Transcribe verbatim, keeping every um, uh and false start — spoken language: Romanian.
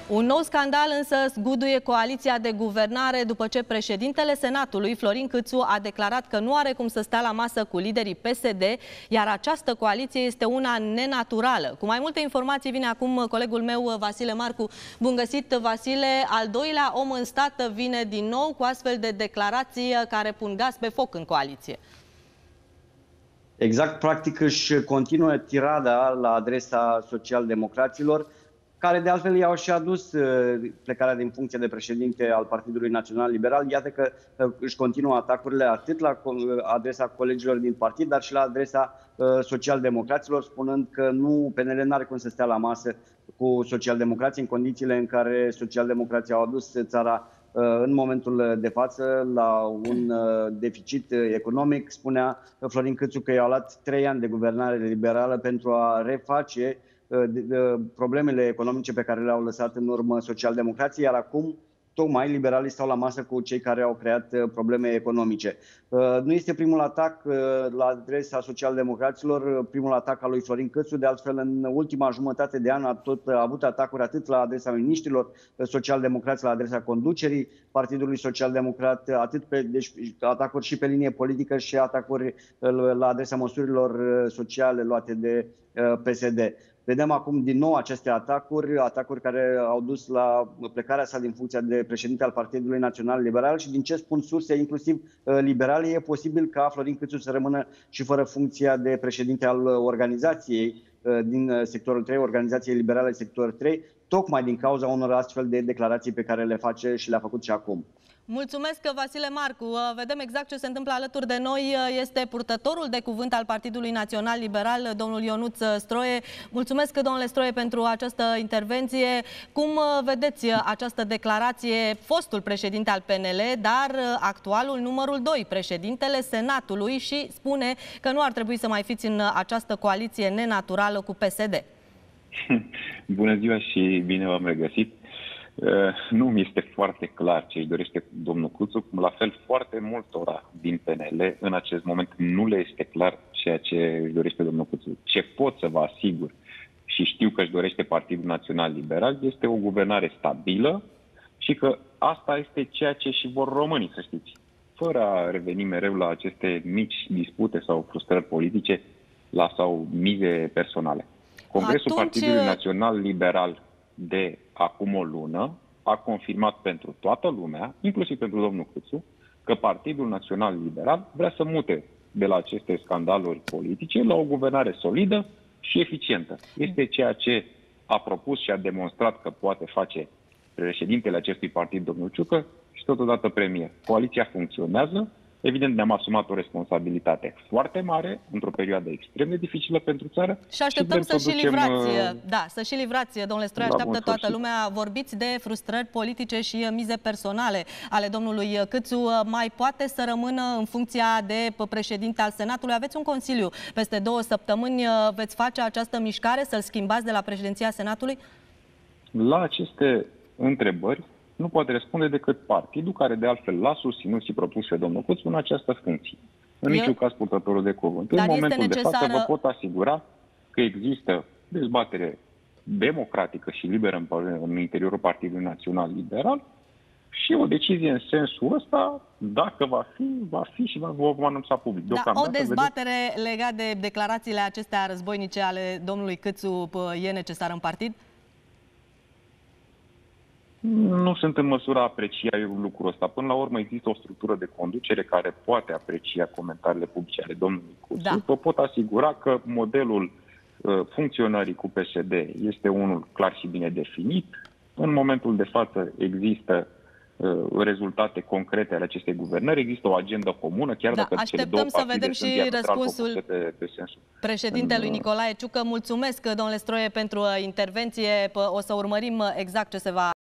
Un nou scandal însă zguduie coaliția de guvernare după ce președintele Senatului, Florin Câțu, a declarat că nu are cum să stea la masă cu liderii P S D, iar această coaliție este una nenaturală. Cu mai multe informații vine acum colegul meu, Vasile Marcu. Bun găsit, Vasile! Al doilea om în stat vine din nou cu astfel de declarații care pun gaz pe foc în coaliție. Exact, practic își continuă tirada la adresa social-democraților, care de altfel i-au și adus plecarea din funcție de președinte al Partidului Național Liberal. Iată că își continuă atacurile atât la adresa colegilor din partid, dar și la adresa social-democraților, spunând că nu, P N L n-are cum să stea la masă cu social-democrații în condițiile în care social-democrații au adus țara în momentul de față la un deficit economic. Spunea Florin Câțu că i-au luat trei ani de guvernare liberală pentru a reface problemele economice pe care le-au lăsat în urmă social-democrații, iar acum tocmai liberalii stau la masă cu cei care au creat probleme economice. Nu este primul atac la adresa social-democraților, primul atac al lui Florin Câțu. De altfel, în ultima jumătate de an a tot a avut atacuri atât la adresa miniștrilor social-democrați, la adresa conducerii Partidului Social-Democrat, atât pe, deci, atacuri și pe linie politică și atacuri la adresa măsurilor sociale luate de P S D. Vedem acum din nou aceste atacuri, atacuri care au dus la plecarea sa din funcția de președinte al Partidului Național Liberal și din ce spun surse, inclusiv liberale, e posibil ca Florin Câțu să rămână și fără funcția de președinte al organizației din sectorul trei, organizației liberale sector trei, tocmai din cauza unor astfel de declarații pe care le face și le-a făcut și acum. Mulțumesc, Vasile Marcu. Vedem exact ce se întâmplă alături de noi. Este purtătorul de cuvânt al Partidului Național Liberal, domnul Ionuț Stroie. Mulțumesc, domnule Stroie, pentru această intervenție. Cum vedeți această declarație? Fostul președinte al P N L, dar actualul numărul doi, președintele Senatului, și spune că nu ar trebui să mai fiți în această coaliție nenaturală cu P S D. Bună ziua și bine v-am regăsit. Nu mi este foarte clar ce își dorește domnul Câțu, la fel foarte multora din P N L în acest moment nu le este clar ceea ce își dorește domnul Câțu. Ce pot să vă asigur și știu că își dorește Partidul Național Liberal este o guvernare stabilă și că asta este ceea ce și vor românii, să știți. Fără a reveni mereu la aceste mici dispute sau frustrări politice la, sau mize personale. Congresul Atunci... Partidului Național Liberal de acum o lună a confirmat pentru toată lumea, inclusiv pentru domnul Câțu, că Partidul Național Liberal vrea să mute de la aceste scandaluri politice la o guvernare solidă și eficientă. Este ceea ce a propus și a demonstrat că poate face președintele acestui partid, domnul Ciucă, și totodată premier. Coaliția funcționează. Evident, ne-am asumat o responsabilitate foarte mare într-o perioadă extrem de dificilă pentru țară. Și așteptăm și să, să și livrați, da, să și livrați, domnule Stroie, așteaptă toată lumea. Vorbiți de frustrări politice și mize personale ale domnului Câțu. Mai poate să rămână în funcția de președinte al Senatului? Aveți un consiliu peste două săptămâni. Veți face această mișcare, să-l schimbați de la președinția Senatului? La aceste întrebări nu poate răspunde decât partidul care de altfel l-a susținut și propus pe domnul Câțu în această funcție. În niciun caz purtătorul de cuvânt. În momentul de față vă pot asigura că există dezbatere democratică și liberă în interiorul Partidului Național Liberal și o decizie în sensul ăsta, dacă va fi, va fi și va vom anunța public. Da, o dezbatere vedeți... legată de declarațiile acestea războinice ale domnului Câțu e necesară în partid? Nu sunt în măsură a aprecia eu lucrul ăsta. Până la urmă există o structură de conducere care poate aprecia comentariile publice ale domnului Câțu. Da. Vă pot asigura că modelul uh, funcționării cu P S D este unul clar și bine definit. În momentul de față există uh, rezultate concrete ale acestei guvernări, există o agendă comună, chiar da, dacă cele două să vedem și răspunsul de, de sensul. președintelui în... Nicolae Ciucă. Mulțumesc, domnule Stroie, pentru intervenție. O să urmărim exact ce se va